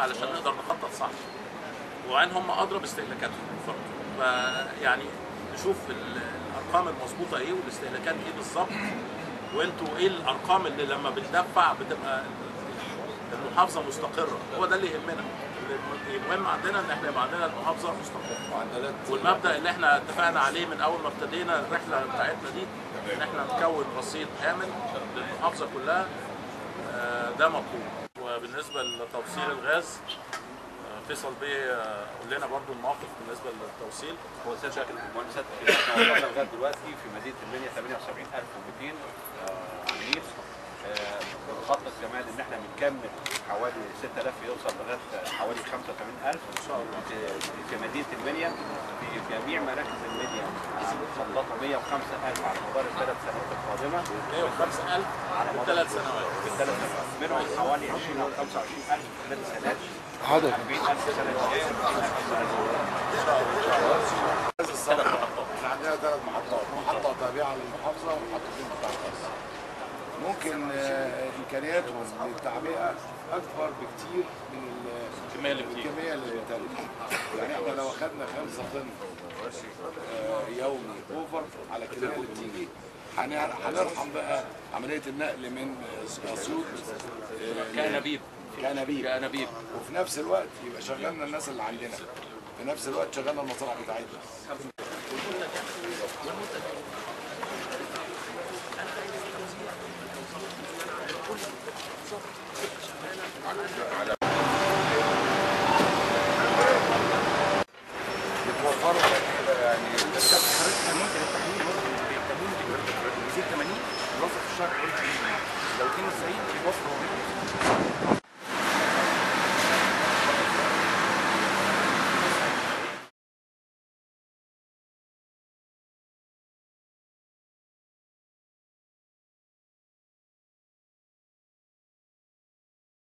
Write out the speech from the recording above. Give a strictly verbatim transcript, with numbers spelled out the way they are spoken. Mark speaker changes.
Speaker 1: علشان نقدر نخطط صح، وعين هم ادرى باستهلاكاتهم. فيعني نشوف الارقام المظبوطه ايه والاستهلاكات ايه بالظبط، وانتوا ايه الارقام اللي لما بندفع بتبقى المحافظه مستقره. هو ده اللي يهمنا. المهم عندنا ان احنا يبقى عندنا المحافظه مستقره، والمبدا اللي احنا اتفقنا عليه من اول ما ابتدينا الرحله بتاعتنا دي ان احنا نكون رصيد امن للمحافظه كلها. ده مطلوب. وبالنسبه لتوصيل الغاز، فيصل بيه قول لنا برضو المواقف بالنسبه للتوصيل.
Speaker 2: هو سيادتك المؤسسات اللي احنا وصلنا لغايه دلوقتي في مدينه المنيا ثمانية وسبعين ألف ومئتين عميل. بنخطط كمان ان احنا بنكمل حوالي ستة آلاف يوصل لغايه حوالي خمسة وثمانين ألف ان شاء الله في مدينه المنيا. في جميع مراكز المنيا هنخططوا مئة وخمسة ألف على مدار الثلاث سنوات القادمه.
Speaker 1: مئة وخمسة ألف
Speaker 2: على مدار
Speaker 1: الثلاث سنوات.
Speaker 2: في الثلاث سنوات منهم حوالي عشرين او خمسة وعشرين ألف في خلال سنوات.
Speaker 3: حاضر.
Speaker 2: أربعين ألف سنه جايه.
Speaker 3: احنا عندنا ثلاث محطات، محطة تابعة للمحافظة ومحطتين بتاع الخاص. ممكن امكانياتهم للتعبئة أكبر بكتير من
Speaker 1: الكمية اللي بتيجي.
Speaker 3: الكمية اللي بتنتج. يعني احنا لو أخذنا خمسة طن يومي اوفر على الكمية اللي بتيجي هنرحم بقى عملية النقل من أسيوط
Speaker 1: كأنابيب
Speaker 3: كأنابيب
Speaker 1: كأنابيب
Speaker 3: وفي نفس الوقت يبقى شغلنا الناس اللي عندنا، في نفس الوقت شغلنا المصانع بتاعتنا. بتوفروا يعني حضرتك ممكن التحميل التموين بيزيد ثمانين بيوصل في الشهر لو اتنين وتسعين بيوصل